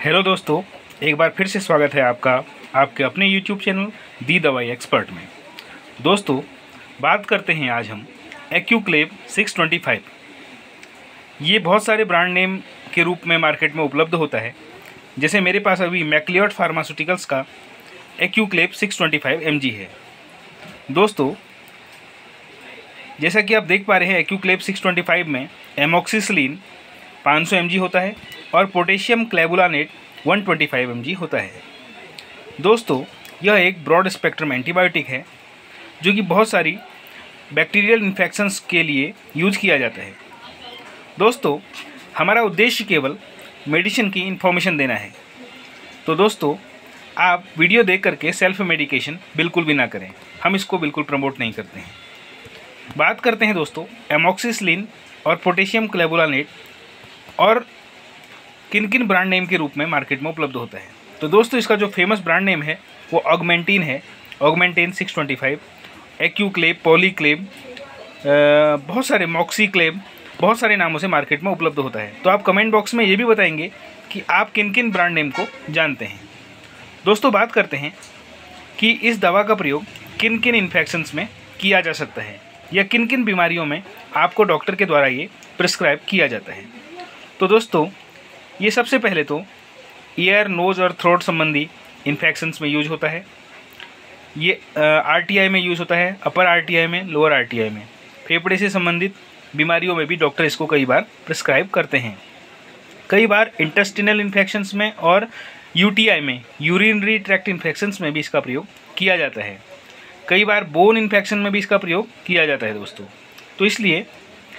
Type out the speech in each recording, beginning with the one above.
Hello दोस्तों, एक बार फिर से स्वागत है आपका आपके अपने YouTube चैनल दी दवाई एक्सपर्ट में। दोस्तों, बात करते हैं आज हम एक्यूक्लेव 625। ये बहुत सारे ब्रांड नेम के रूप में मार्केट में उपलब्ध होता है। जैसे मेरे पास अभी मैक्लियोड फार्मास्यूटिकल्स का एक्यूक्लेव 625 mg है। दोस्तों, जैसा कि आप देख पा रहे हैं, एक्यूक्लेव 625 में एमोक्सिसिलिन 500 mg होता है और पोटेशियम क्लेबुलानेट 125 mg होता है। दोस्तों, यह एक ब्रॉड स्पेक्ट्रम एंटीबायोटिक है जो कि बहुत सारी बैक्टीरियल इन्फेक्शंस के लिए यूज किया जाता है। दोस्तों, हमारा उद्देश्य केवल मेडिसिन की इन्फॉर्मेशन देना है। तो दोस्तों, आप वीडियो देख करके सेल्फ मेडिकेशन बिल्कुल भी ना करें, हम इसको बिल्कुल प्रमोट नहीं करते हैं। बात करते हैं दोस्तों एमोक्सिसिलिन और पोटेशियम क्लेबुलानेट और किन किन ब्रांड नेम के रूप में मार्केट में उपलब्ध होता है। तो दोस्तों, इसका जो फेमस ब्रांड नेम है वो ऑगमेंटिन है। ऑगमेंटिन 625, एक्यूक्लेव, पॉलीक्लेव, बहुत सारे मॉक्सीक्लेव, बहुत सारे नामों से मार्केट में उपलब्ध होता है। तो आप कमेंट बॉक्स में ये भी बताएंगे कि आप किन किन ब्रांड नेम को जानते हैं। दोस्तों, बात करते हैं कि इस दवा का प्रयोग किन किन इन्फेक्शंस में किया जा सकता है या किन किन बीमारियों में आपको डॉक्टर के द्वारा ये प्रिस्क्राइब किया जाता है। तो दोस्तों, ये सबसे पहले तो ईयर, नोज़ और थ्रोट संबंधी इन्फेक्शंस में यूज होता है। ये आरटीआई में यूज़ होता है, अपर आरटीआई में, लोअर आरटीआई में। फेफड़े से संबंधित बीमारियों में भी डॉक्टर इसको कई बार प्रिस्क्राइब करते हैं। कई बार इंटेस्टिनल इन्फेक्शंस में और यूटीआई में, यूरिनरी ट्रैक्ट इन्फेक्शंस में भी इसका प्रयोग किया जाता है। कई बार बोन इन्फेक्शन में भी इसका प्रयोग किया जाता है दोस्तों। तो इसलिए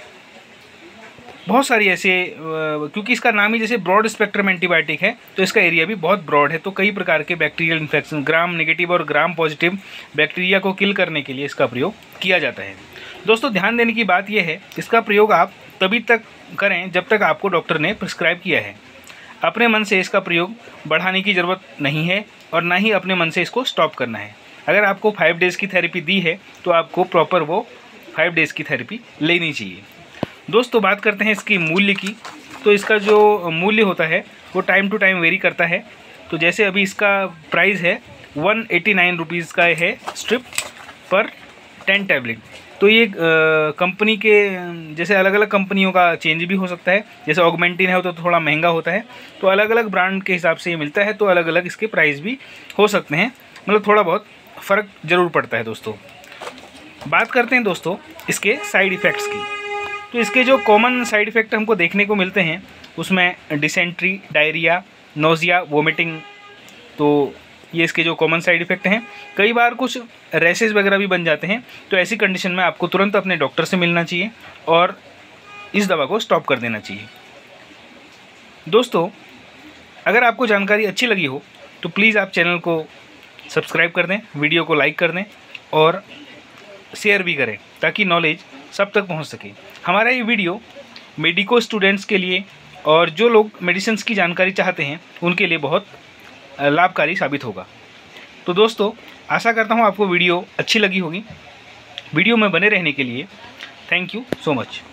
बहुत सारी ऐसे, क्योंकि इसका नाम ही जैसे ब्रॉड स्पेक्ट्रम एंटीबायोटिक है तो इसका एरिया भी बहुत ब्रॉड है। तो कई प्रकार के बैक्टीरियल इन्फेक्शन, ग्राम नेगेटिव और ग्राम पॉजिटिव बैक्टीरिया को किल करने के लिए इसका प्रयोग किया जाता है। दोस्तों, ध्यान देने की बात यह है, इसका प्रयोग आप तभी तक करें जब तक आपको डॉक्टर ने प्रिस्क्राइब किया है। अपने मन से इसका प्रयोग बढ़ाने की ज़रूरत नहीं है और ना ही अपने मन से इसको स्टॉप करना है। अगर आपको 5 डेज़ की थेरेपी दी है तो आपको प्रॉपर वो 5 डेज़ की थेरेपी लेनी चाहिए। दोस्तों, बात करते हैं इसकी मूल्य की। तो इसका जो मूल्य होता है वो टाइम टू टाइम वेरी करता है। तो जैसे अभी इसका प्राइस है 189 रुपीज़ का है स्ट्रिप पर 10 टैबलेट। तो ये कंपनी के, जैसे अलग अलग कंपनियों का चेंज भी हो सकता है। जैसे ऑगमेंटिन है तो थोड़ा महंगा होता है, तो अलग अलग ब्रांड के हिसाब से ये मिलता है। तो अलग अलग इसके प्राइस भी हो सकते हैं, मतलब थोड़ा बहुत फ़र्क ज़रूर पड़ता है दोस्तों। बात करते हैं दोस्तों इसके साइड इफ़ेक्ट्स की। तो इसके जो कॉमन साइड इफ़ेक्ट हमको देखने को मिलते हैं उसमें डिसेंट्री, डायरिया, नोज़िया, वोमिटिंग, तो ये इसके जो कॉमन साइड इफ़ेक्ट हैं। कई बार कुछ रैशेज़ वगैरह भी बन जाते हैं। तो ऐसी कंडीशन में आपको तुरंत अपने डॉक्टर से मिलना चाहिए और इस दवा को स्टॉप कर देना चाहिए। दोस्तों, अगर आपको जानकारी अच्छी लगी हो तो प्लीज़ आप चैनल को सब्सक्राइब कर दें, वीडियो को लाइक कर दें और शेयर भी करें ताकि नॉलेज सब तक पहुंच सके। हमारा ये वीडियो मेडिको स्टूडेंट्स के लिए और जो लोग मेडिसिन्स की जानकारी चाहते हैं उनके लिए बहुत लाभकारी साबित होगा। तो दोस्तों, आशा करता हूँ आपको वीडियो अच्छी लगी होगी। वीडियो में बने रहने के लिए थैंक यू सो मच।